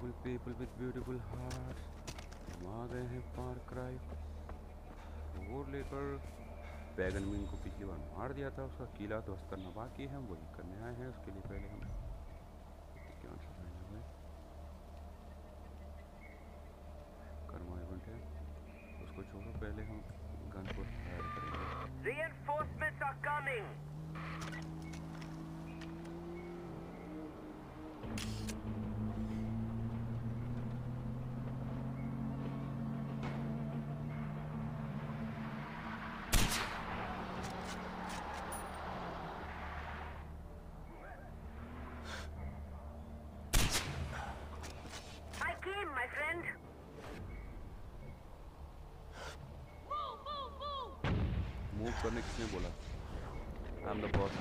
Beautiful people with beautiful heart. हम आ गए हैं फार क्राई 4 लेकर। बैगन मिंग को पिछली बार मार दिया था, उसका किला ध्वस्त करना बाकी है, हम वही करने आए हैं। उसके लिए पहले हम क्या कर्मा इवेंट है, उसको छोड़ो, पहले हम गन को फायर करेंगे। Reinforcements are coming. I came, my friend. Move करने किसने बोला? I am the boss.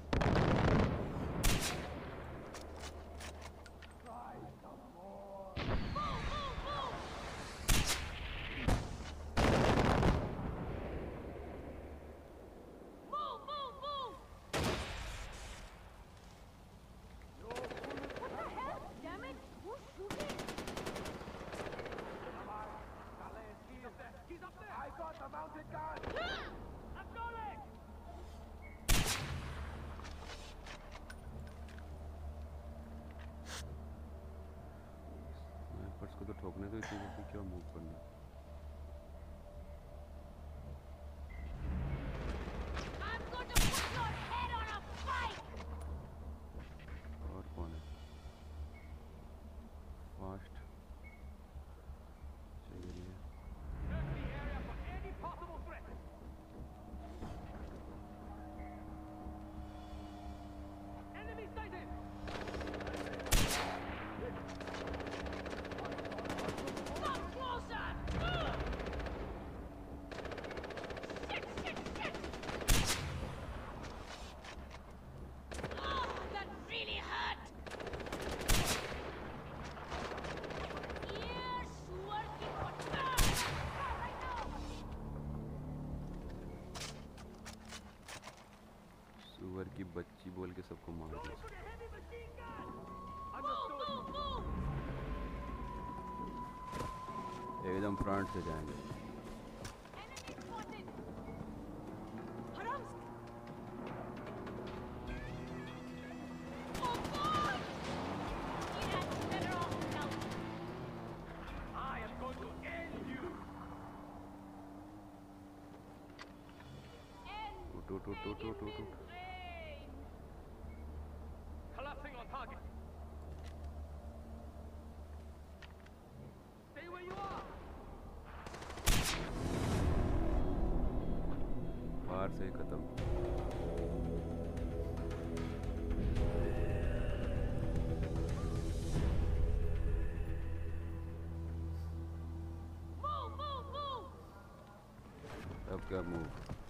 को तो ठोकने तो इतनी जल्दी क्यों मूव करना? और कौन है फास्ट चाहिए? सुअर की बच्ची बोल के सबको मार दिया। एकदम फ्रंट से जाएंगे। Collapsing on target. Stay where you are. बाहर से खत्म। अब क्या मूव?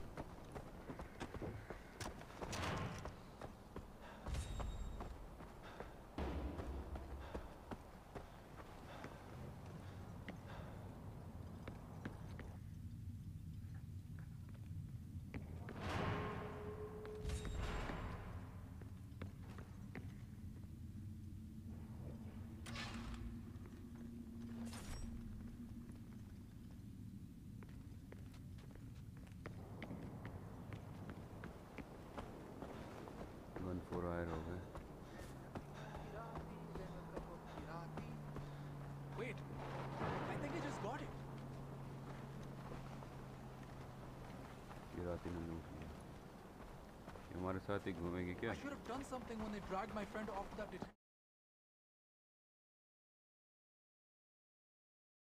फोर आयर हो गए। Wait, I think I just got it. Kirati ने लूट लिया। ये हमारे साथ ही घूमेगी क्या? I should have done something when they dragged my friend off that.